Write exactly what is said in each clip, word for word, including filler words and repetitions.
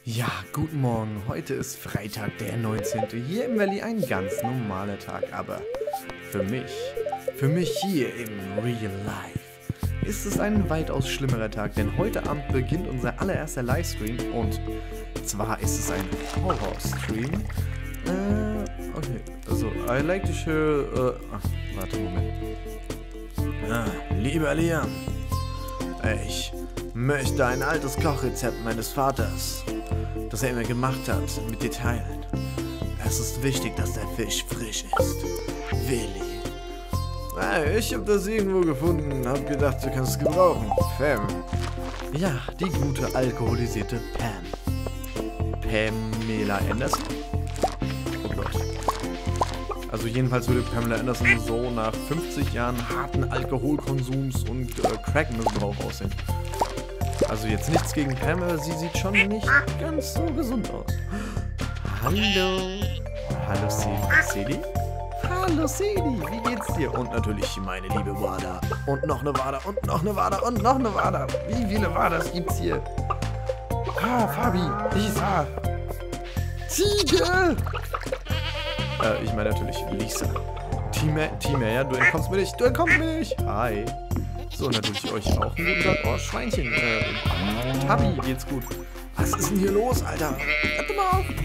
Ja, guten Morgen. Heute ist Freitag, der neunzehnte Hier im Valley ein ganz normaler Tag, aber für mich, für mich hier im Real Life, ist es ein weitaus schlimmerer Tag, denn heute Abend beginnt unser allererster Livestream und zwar ist es ein Horror-Stream. Äh, okay, also, I like to share, äh, ach, warte, Moment. Ah, lieber Liam, ich möchte ein altes Kochrezept meines Vaters, das er immer gemacht hat, mit dir teilen. Es ist wichtig, dass der Fisch frisch ist. Willi. Ah, ich habe das irgendwo gefunden, hab gedacht, du kannst es gebrauchen. Pam. Ja, die gute alkoholisierte Pam. Pamela Anderson? Oh Gott. Also jedenfalls würde Pamela Anderson so nach fünfzig Jahren harten Alkoholkonsums und äh, Crack-Missbrauch aussehen. Also jetzt nichts gegen Pam, aber sie sieht schon nicht ganz so gesund aus. Hallo. Hallo Sedi. Hallo Sedi, wie geht's dir? Und natürlich meine liebe Wada. Und noch eine Wada und noch eine Wada und noch eine Wada. Wie viele Wadas gibt's hier? Ah, Fabi, Lisa. Ziege. Äh, ich meine natürlich Lisa. Tima, Tima, ja, du entkommst mir nicht, du entkommst mir nicht. Hi. So, natürlich euch auch einen guten Tag. Oh, Schweinchen. Äh, Tabi, geht's gut. Was ist denn hier los, Alter? Warte mal auf.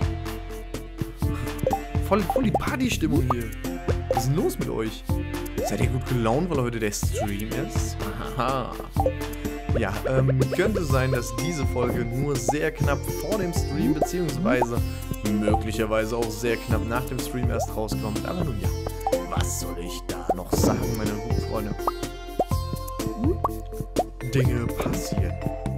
Voll, voll die Party-Stimmung hier. Was ist denn los mit euch? Seid ihr gut gelaunt, weil heute der Stream ist? Haha. Ja, ähm, könnte sein, dass diese Folge nur sehr knapp vor dem Stream, beziehungsweise möglicherweise auch sehr knapp nach dem Stream erst rauskommt. Aber nun ja, was soll ich da noch sagen, meine guten Freunde? Dinge passieren.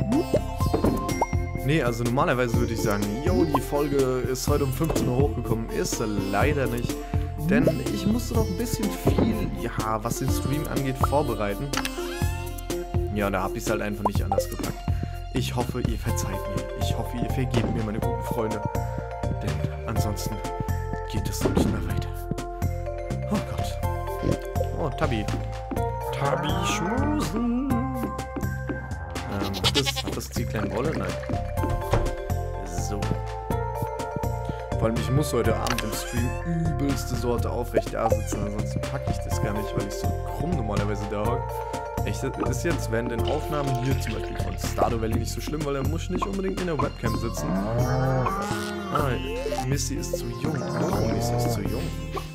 Nee, also normalerweise würde ich sagen, yo, die Folge ist heute um fünfzehn Uhr hochgekommen. Ist sie leider nicht. Denn ich musste noch ein bisschen viel, ja, was den Stream angeht, vorbereiten. Ja, da habe ich es halt einfach nicht anders gepackt. Ich hoffe, ihr verzeiht mir. Ich hoffe, ihr vergebt mir, meine guten Freunde. Denn ansonsten geht es nicht mehr weiter. Oh Gott. Oh, Tabi. Tabi schmusen. Ähm, das, das zieht keine Rolle? Nein. So. Vor allem, ich muss heute Abend im Stream übelste Sorte aufrecht da sitzen, ansonsten packe ich das gar nicht, weil ich so krumm normalerweise da hocke. Echt, das ist jetzt während den Aufnahmen hier zum Beispiel von Stardew Valley nicht so schlimm, weil er muss nicht unbedingt in der Webcam sitzen. Ah, Missy ist zu jung. Oh, Missy ist zu jung.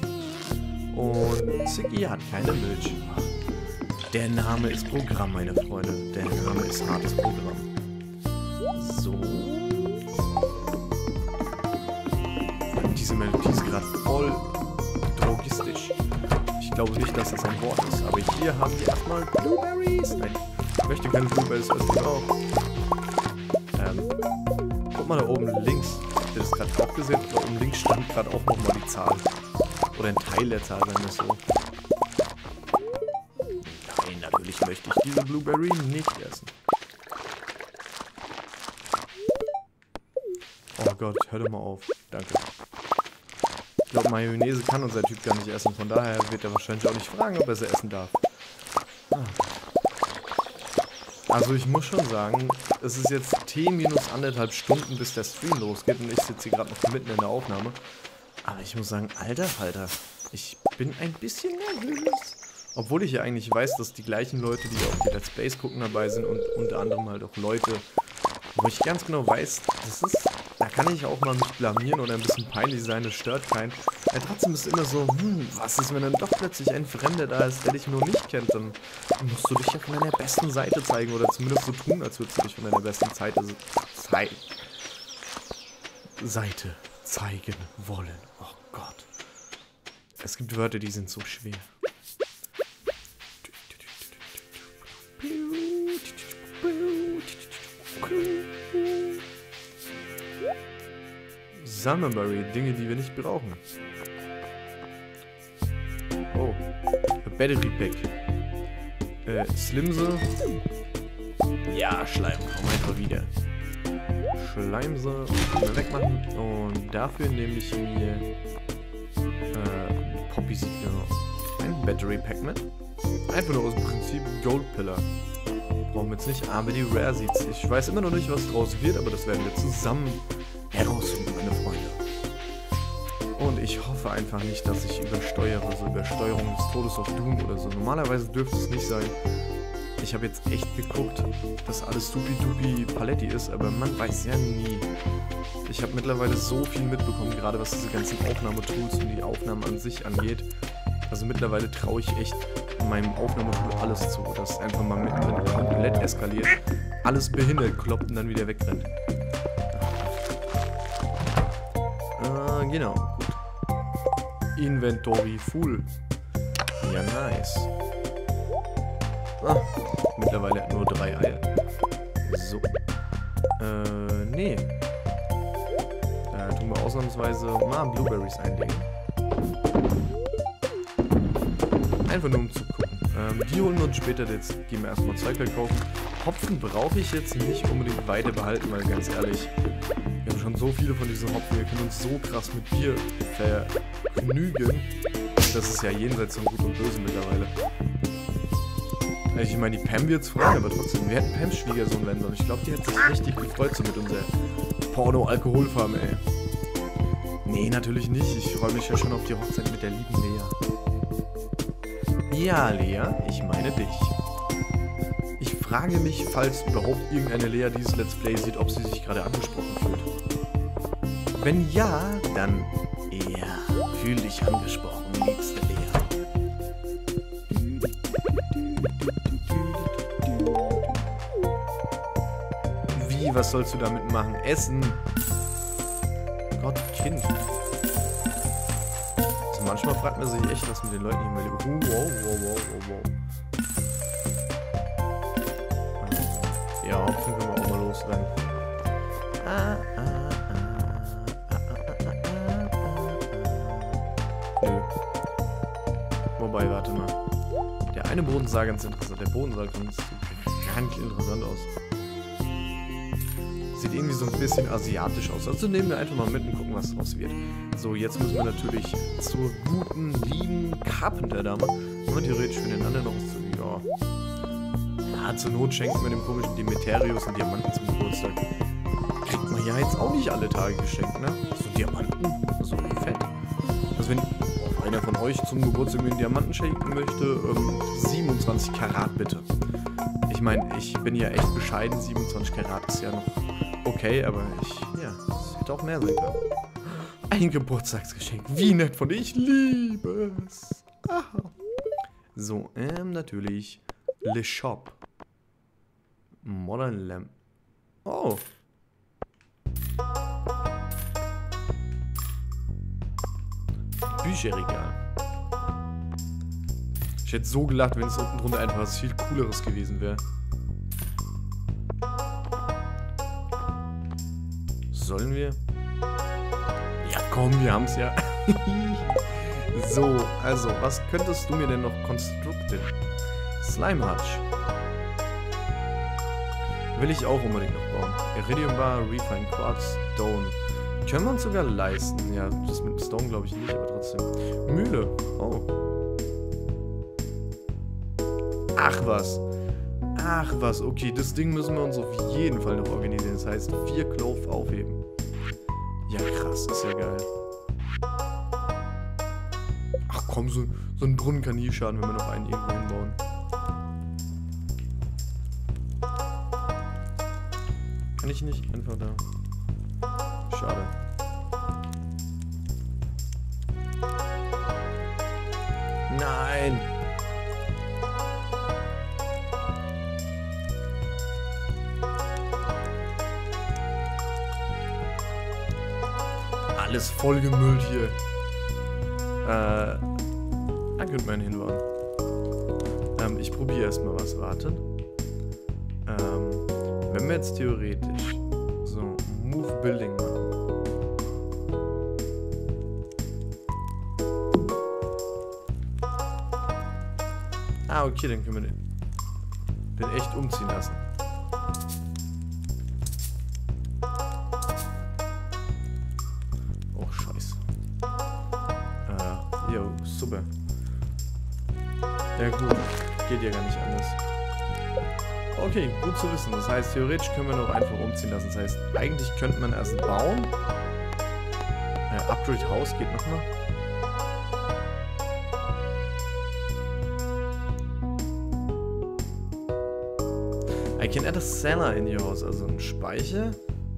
Und Ziggy hat keine Milch. Der Name ist Programm, meine Freunde. Der Name ist hartes Programm. So. Diese Melodie ist gerade voll drogistisch. Ich glaube nicht, dass das ein Wort ist, aber hier haben wir erstmal Blueberries. Nein, ich möchte keine Blueberries, was ich auch. Ähm, guck mal da oben links. Habt ihr das gerade auch gesehen? Da oben links stand gerade auch nochmal die Zahl. Oder ein Teil der Zahl, wenn das so. Nein, natürlich möchte ich diese Blueberry nicht essen. Oh Gott, hör doch mal auf. Danke. Ich glaube, Mayonnaise kann unser Typ gar nicht essen. Von daher wird er wahrscheinlich auch nicht fragen, ob er sie essen darf. Ah. Also ich muss schon sagen, es ist jetzt T minus anderthalb Stunden, bis der Stream losgeht. Und ich sitze hier gerade noch mitten in der Aufnahme. Aber ich muss sagen, alter Falter, ich bin ein bisschen nervös. Obwohl ich ja eigentlich weiß, dass die gleichen Leute, die auf die Let's Plays gucken, dabei sind und unter anderem halt auch Leute, wo ich ganz genau weiß, das ist, da kann ich auch mal mich blamieren oder ein bisschen peinlich sein, das stört keinen. Aber trotzdem ist es immer so, hm, was ist, wenn dann doch plötzlich ein Fremder da ist, der dich nur nicht kennt, dann musst du dich ja von deiner besten Seite zeigen oder zumindest so tun, als würdest du dich von deiner besten Seite zei Seite zeigen wollen. Oh Gott. Es gibt Wörter, die sind so schwer. Summerberry, Dinge, die wir nicht brauchen. Oh, Battery Pack. Äh, Slimse. Ja, Schleim, komm einfach wieder. Schleimse wegmachen. Und dafür nehme ich mir äh, Poppy Seed, genau. Ein Battery Pack mit. Einfach nur aus dem Prinzip Gold Pillar. brauchen wir jetzt nicht, aber die Rare Seeds. Ich weiß immer noch nicht, was draus wird, aber das werden wir zusammen herausfinden, meine Freunde. Und ich hoffe einfach nicht, dass ich übersteuere, so Übersteuerung des Todes auf Doom oder so. Normalerweise dürfte es nicht sein. Ich habe jetzt echt geguckt, dass alles supi-dupi Paletti ist, aber man weiß ja nie. Ich habe mittlerweile so viel mitbekommen, gerade was diese ganzen Aufnahmetools und die Aufnahmen an sich angeht. Also mittlerweile traue ich echt meinem Aufnahmetool alles zu, dass einfach mal mittendrin komplett eskaliert, alles behindert, kloppt und dann wieder wegrennt. Äh, genau, gut. Inventory full. Ja, nice. Ah, mittlerweile hat nur drei Eier. So. Äh, nee. Da tun wir ausnahmsweise mal Blueberries einlegen. Einfach nur um zu gucken. Ähm, die holen wir uns später, jetzt gehen wir erstmal Zeug kaufen. Hopfen brauche ich jetzt nicht unbedingt weiter behalten, weil ganz ehrlich, wir haben schon so viele von diesen Hopfen, wir können uns so krass mit Bier vergnügen. Das ist ja jenseits von Gut und Böse mittlerweile. Ich meine, die Pam wird's freuen, aber trotzdem, wir hätten Pams Schwiegersohn werden sollen. Ich glaube, die hätte sich richtig gefreut so mit unserer Porno-Alkoholfarm, ey. Nee, natürlich nicht. Ich freue mich ja schon auf die Hochzeit mit der lieben Lea. Ja, Lea, ich meine dich. Ich frage mich, falls überhaupt irgendeine Lea dieses Let's Play sieht, ob sie sich gerade angesprochen fühlt. Wenn ja, dann ja, fühl dich angesprochen, liebste Lea. Wie, was sollst du damit machen? Essen? Gott, Kind. Also manchmal fragt man sich echt, was mit den Leuten hier mal lieber. Uh, wow, wow, wow, wow, wow. Ja, Hopfen können wir auch mal losrennen. Ah, ah, ah, ah, ah, ah, ah, ah. Nö. Wobei, warte mal. Der eine Boden sah ganz interessant. Der Boden sah ganz, ganz interessant aus. Sieht irgendwie so ein bisschen asiatisch aus. Also nehmen wir einfach mal mit und gucken, was draus wird. So, jetzt müssen wir natürlich zur guten, lieben Carpenter-Dame. Wenn wir theoretisch für den anderen noch was zu... Ja. Ja, zur Not schenken wir dem komischen Demeterius und Diamanten zum Geburtstag. Kriegt man ja jetzt auch nicht alle Tage geschenkt, ne? So Diamanten, so fett. Also wenn oh, einer von euch zum Geburtstag mir einen Diamanten schenken möchte, ähm, siebenundzwanzig Karat bitte. Ich meine, ich bin ja echt bescheiden, siebenundzwanzig Karat ist ja noch okay, aber ich, ja, es hätte auch mehr sein können. Ein Geburtstagsgeschenk, wie nett von dir, ich liebe es. Aha. So, ähm, natürlich, Le Shop. Modern Lamp. Oh. Bücherregal. Ich hätte so gelacht, wenn es unten drunter einfach was viel Cooleres gewesen wäre. Sollen wir? Ja, komm, wir haben es ja. So, also, was könntest du mir denn noch konstrukten? Slime Hutch. Will ich auch unbedingt noch bauen. Iridium Bar, Refine Quartz, Stone. Können wir uns sogar leisten. Ja, das mit Stone glaube ich nicht, aber trotzdem. Mühle. Oh. Ach was. Ach was, okay, das Ding müssen wir uns auf jeden Fall noch organisieren. Das heißt, vier Clove aufheben. Ja, krass, ist ja geil. Ach komm, so, so ein Brunnen kann nie schaden, wenn wir noch einen irgendwo hinbauen. Kann ich nicht einfach da... Schade. Nein! Alles vollgemüllt hier. Äh, da könnte man hinbauen. Ähm, ich probiere erstmal was. Warten. Ähm, wenn wir jetzt theoretisch so Move Building machen. Ah, okay, dann können wir den, den echt umziehen lassen. Oh, scheiße. Äh, jo, super. Ja gut, geht ja gar nicht anders. Okay, gut zu wissen. Das heißt, theoretisch können wir noch einfach umziehen lassen. Das heißt, eigentlich könnte man erst bauen. Äh, Upgrade House geht nochmal. I can add a cellar in your house. Also ein Speicher.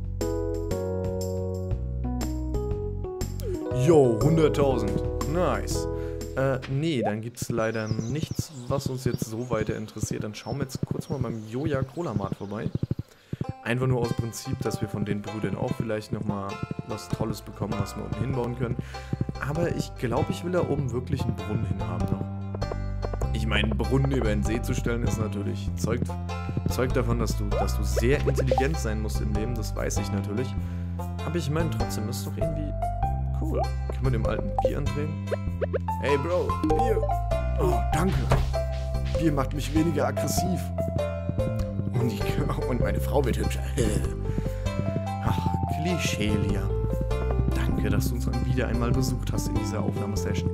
Yo, hunderttausend. Nice. Äh, nee, dann gibt es leider nichts, was uns jetzt so weiter interessiert. Dann schauen wir jetzt kurz mal beim Joja Cola Mart vorbei. Einfach nur aus Prinzip, dass wir von den Brüdern auch vielleicht nochmal was Tolles bekommen, was wir unten hinbauen können. Aber ich glaube, ich will da oben wirklich einen Brunnen hinhaben noch. Ich meine, einen Brunnen über den See zu stellen, ist natürlich, zeugt, zeugt davon, dass du, dass du sehr intelligent sein musst im Leben, das weiß ich natürlich. Aber ich meine, trotzdem ist es doch irgendwie cool. Können wir dem alten Bier andrehen? Hey Bro, Bier! Oh, danke! Bier macht mich weniger aggressiv. Und, ich, und meine Frau wird hübscher. Ach, Klischee, Liam. Danke, dass du uns dann wieder einmal besucht hast in dieser Aufnahmesession.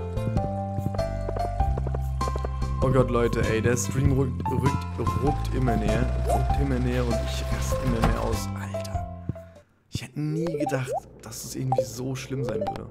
Oh Gott, Leute, ey, der Stream rückt, rückt, ruckt immer näher. Ruckt immer näher und ich raste immer mehr aus. Alter. Ich hätte nie gedacht, dass es irgendwie so schlimm sein würde.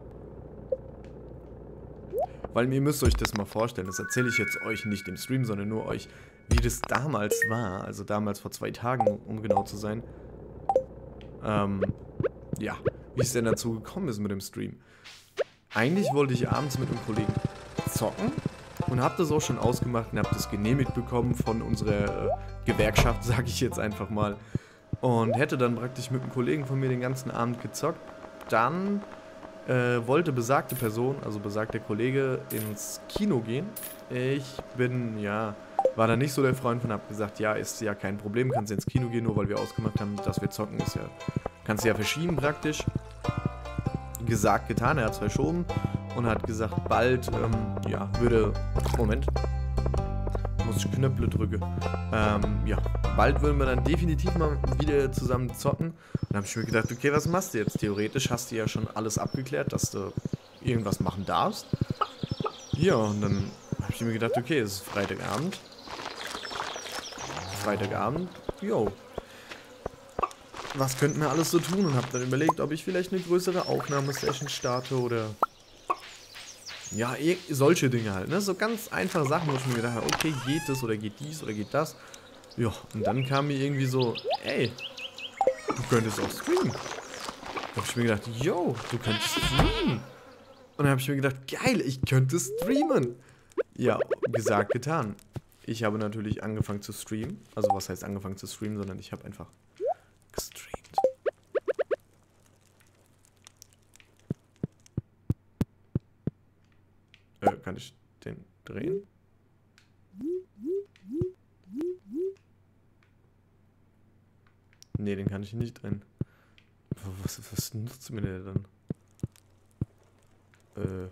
Weil ihr müsst euch das mal vorstellen, das erzähle ich jetzt euch nicht im Stream, sondern nur euch, wie das damals war, also damals vor zwei Tagen, um genau zu sein. Ähm, ja, wie es denn dazu gekommen ist mit dem Stream. Eigentlich wollte ich abends mit einem Kollegen zocken und habe das auch schon ausgemacht und habe das genehmigt bekommen von unserer äh, Gewerkschaft, sage ich jetzt einfach mal. Und hätte dann praktisch mit einem Kollegen von mir den ganzen Abend gezockt. Dann äh, wollte besagte Person, also besagter Kollege, ins Kino gehen. Ich bin, ja, war da nicht so der Freund von, hab gesagt, ja, ist ja kein Problem, kannst ins Kino gehen, nur weil wir ausgemacht haben, dass wir zocken, ist ja, kannst du ja verschieben praktisch. Gesagt, getan, er hat es verschoben und hat gesagt, bald, ähm, ja, würde, Moment, muss ich Knöpfe drücken, ähm, ja, bald würden wir dann definitiv mal wieder zusammen zocken. Und dann habe ich mir gedacht, okay, was machst du jetzt? Theoretisch hast du ja schon alles abgeklärt, dass du irgendwas machen darfst. Ja, und dann habe ich mir gedacht, okay, es ist Freitagabend. Freitagabend, yo. Was könnten wir alles so tun? Und habe dann überlegt, ob ich vielleicht eine größere Aufnahmesession starte oder... Ja, solche Dinge halt, ne? So ganz einfache Sachen, wo ich mir gedacht habe, okay, geht das oder geht dies oder geht das? Ja, und dann kam mir irgendwie so, ey, du könntest auch streamen. Da habe ich mir gedacht, yo, du könntest streamen. Und dann habe ich mir gedacht, geil, ich könnte streamen. Ja, gesagt, getan. Ich habe natürlich angefangen zu streamen. Also was heißt angefangen zu streamen, sondern ich habe einfach gestreamt. Äh, kann ich den drehen? Nee, den kann ich nicht drehen. Was, was nutzt mir der dann? Äh.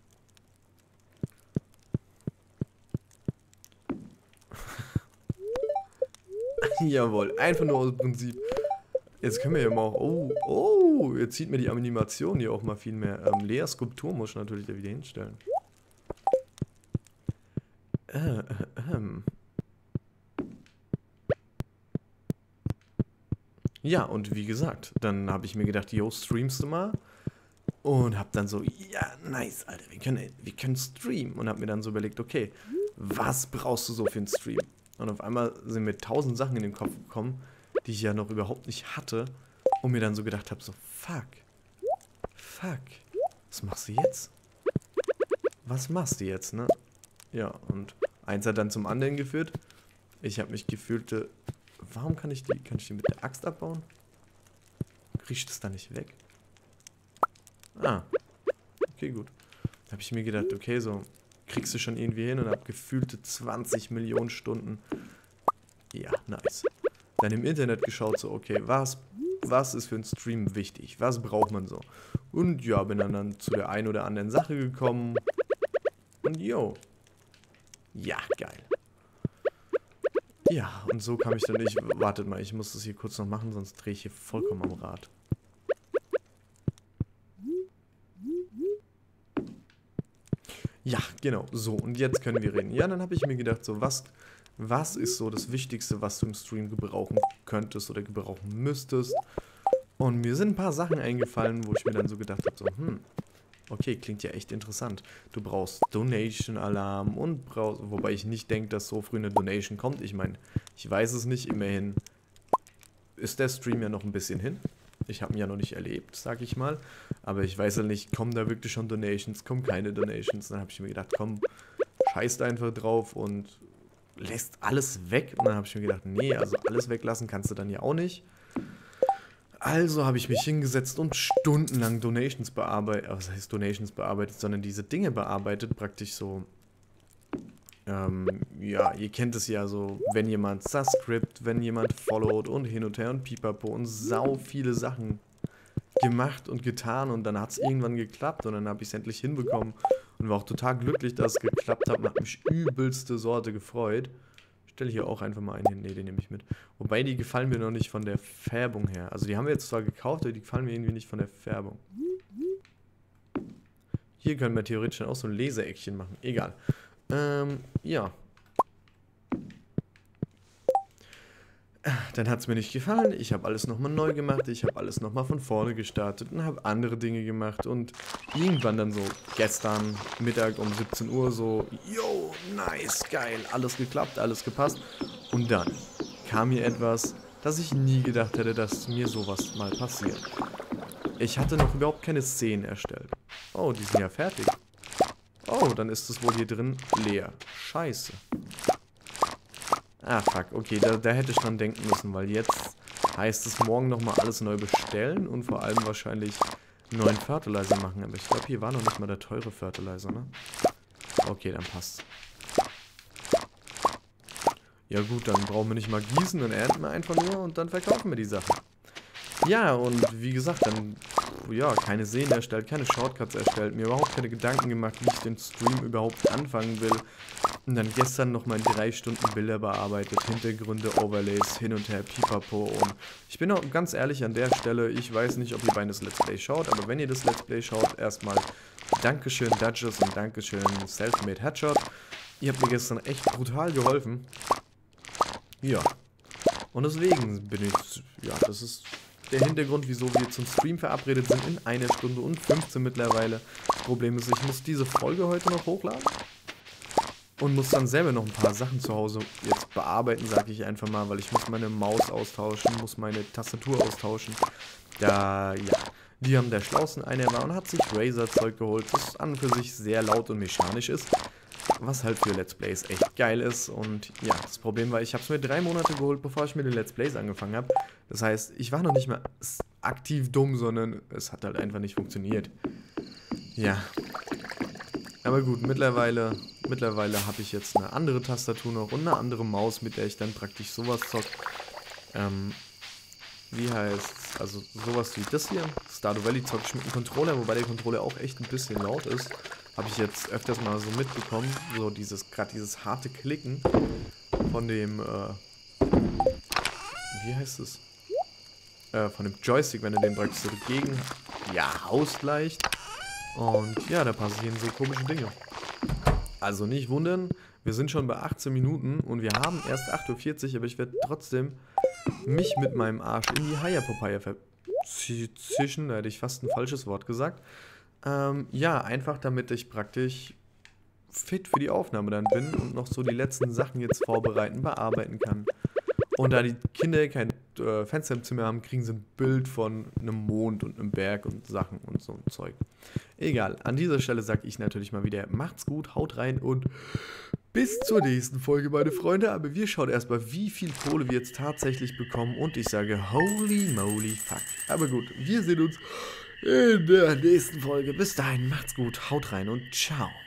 Jawohl, einfach nur aus Prinzip. Jetzt können wir ja mal auch... Oh, oh, jetzt sieht mir die Animation hier auch mal viel mehr. Ähm, Leas Skulptur muss ich natürlich da wieder hinstellen. Äh, äh, ähm. Ja, und wie gesagt, dann habe ich mir gedacht, yo, streamst du mal? Und hab dann so, ja, nice, Alter, wir können, wir können streamen. Und hab mir dann so überlegt, okay, was brauchst du so für einen Stream? Und auf einmal sind mir tausend Sachen in den Kopf gekommen, die ich ja noch überhaupt nicht hatte. Und mir dann so gedacht habe, so, fuck, fuck, was machst du jetzt? Was machst du jetzt, ne? Ja, und eins hat dann zum anderen geführt. Ich habe mich gefühlt, äh, warum kann ich die, kann ich die mit der Axt abbauen? Krieg ich das da nicht weg? Ah, okay, gut. Da habe ich mir gedacht, okay, so kriegst du schon irgendwie hin und habe gefühlte zwanzig Millionen Stunden. Ja, nice. Dann im Internet geschaut, so, okay, was, was ist für einen Stream wichtig? Was braucht man so? Und ja, bin dann, dann zu der einen oder anderen Sache gekommen. Und yo. Ja, geil. Ja, und so kam ich dann nicht. Wartet mal, ich muss das hier kurz noch machen, sonst drehe ich hier vollkommen am Rad. Ja, genau. So, und jetzt können wir reden. Ja, dann habe ich mir gedacht, so, was Was ist so das Wichtigste, was du im Stream gebrauchen könntest oder gebrauchen müsstest? Und mir sind ein paar Sachen eingefallen, wo ich mir dann so gedacht habe, so, hm, okay, klingt ja echt interessant. Du brauchst Donation-Alarm und brauchst, wobei ich nicht denke, dass so früh eine Donation kommt. Ich meine, ich weiß es nicht, immerhin ist der Stream ja noch ein bisschen hin. Ich habe ihn ja noch nicht erlebt, sag ich mal. Aber ich weiß ja nicht, kommen da wirklich schon Donations, kommen keine Donations. Dann habe ich mir gedacht, komm, scheißt einfach drauf und lässt alles weg. Und dann habe ich mir gedacht, nee, also alles weglassen kannst du dann ja auch nicht. Also habe ich mich hingesetzt und stundenlang Donations bearbeitet, was heißt Donations bearbeitet, sondern diese Dinge bearbeitet, praktisch so, ähm, ja, ihr kennt es ja so, wenn jemand subscribt, wenn jemand followt und hin und her und pipapo und sau viele Sachen gemacht und getan und dann hat es irgendwann geklappt und dann habe ich es endlich hinbekommen und war auch total glücklich, dass es geklappt hat und habe mich übelste Sorte gefreut. Stelle hier auch einfach mal einen hin. Ne, den nehme ich mit. Wobei, die gefallen mir noch nicht von der Färbung her. Also die haben wir jetzt zwar gekauft, aber die gefallen mir irgendwie nicht von der Färbung. Hier können wir theoretisch dann auch so ein Leseeckchen machen. Egal. Ähm, ja. Dann hat es mir nicht gefallen. Ich habe alles nochmal neu gemacht. Ich habe alles nochmal von vorne gestartet und habe andere Dinge gemacht. Und irgendwann dann so gestern Mittag um siebzehn Uhr so, yo, nice, geil, alles geklappt, alles gepasst. Und dann kam mir etwas, dass ich nie gedacht hätte, dass mir sowas mal passiert. Ich hatte noch überhaupt keine Szenen erstellt. Oh, die sind ja fertig. Oh, dann ist es wohl hier drin leer. Scheiße. Ah, fuck. Okay, da, da hätte ich dran denken müssen, weil jetzt heißt es morgen nochmal alles neu bestellen und vor allem wahrscheinlich einen neuen Fertilizer machen. Aber ich glaube, hier war noch nicht mal der teure Fertilizer, ne? Okay, dann passt's. Ja gut, dann brauchen wir nicht mal gießen, dann ernten wir einfach nur und dann verkaufen wir die Sachen. Ja, und wie gesagt, dann, ja, keine Szenen erstellt, keine Shortcuts erstellt, mir überhaupt keine Gedanken gemacht, wie ich den Stream überhaupt anfangen will. Und dann gestern nochmal drei Stunden Bilder bearbeitet, Hintergründe, Overlays, hin und her, pipapo. Und ich bin auch ganz ehrlich an der Stelle, ich weiß nicht, ob ihr beide das Let's Play schaut, aber wenn ihr das Let's Play schaut, erstmal Dankeschön Duchess und Dankeschön Selfmade Headshot. Ihr habt mir gestern echt brutal geholfen. Ja. Und deswegen bin ich, ja, das ist der Hintergrund, wieso wir zum Stream verabredet sind, in einer Stunde und fünfzehn mittlerweile. Das Problem ist, ich muss diese Folge heute noch hochladen. Und muss dann selber noch ein paar Sachen zu Hause jetzt bearbeiten, sage ich einfach mal, weil ich muss meine Maus austauschen, muss meine Tastatur austauschen. Da, ja, die haben der Schlausten einer war und hat sich Razer-Zeug geholt, das an und für sich sehr laut und mechanisch ist, was halt für Let's Plays echt geil ist. Und ja, das Problem war, ich habe es mir drei Monate geholt, bevor ich mit den Let's Plays angefangen habe. Das heißt, ich war noch nicht mal aktiv dumm, sondern es hat halt einfach nicht funktioniert. Ja. Aber gut, mittlerweile, mittlerweile habe ich jetzt eine andere Tastatur noch und eine andere Maus, mit der ich dann praktisch sowas zock. Ähm, wie heißt also sowas wie das hier. Stardew Valley zock ich mit einem Controller, wobei der Controller auch echt ein bisschen laut ist. Habe ich jetzt öfters mal so mitbekommen, so dieses, gerade dieses harte Klicken von dem, äh, wie heißt es? Äh, von dem Joystick, wenn du den praktisch so dagegen, ja, haust leicht. Und ja, da passieren so komische Dinge. Also nicht wundern, wir sind schon bei achtzehn Minuten und wir haben erst acht Uhr vierzig, aber ich werde trotzdem mich mit meinem Arsch in die Haya-Papaya verzischen. Da hätte ich fast ein falsches Wort gesagt. Ähm, ja, einfach damit ich praktisch fit für die Aufnahme dann bin und noch so die letzten Sachen jetzt vorbereiten, bearbeiten kann. Und da die Kinder kein äh, Fenster im Zimmer haben, kriegen sie ein Bild von einem Mond und einem Berg und Sachen und so ein Zeug. Egal, an dieser Stelle sage ich natürlich mal wieder, macht's gut, haut rein und bis zur nächsten Folge, meine Freunde. Aber wir schauen erstmal, wie viel Kohle wir jetzt tatsächlich bekommen und ich sage, holy moly fuck. Aber gut, wir sehen uns in der nächsten Folge. Bis dahin, macht's gut, haut rein und ciao.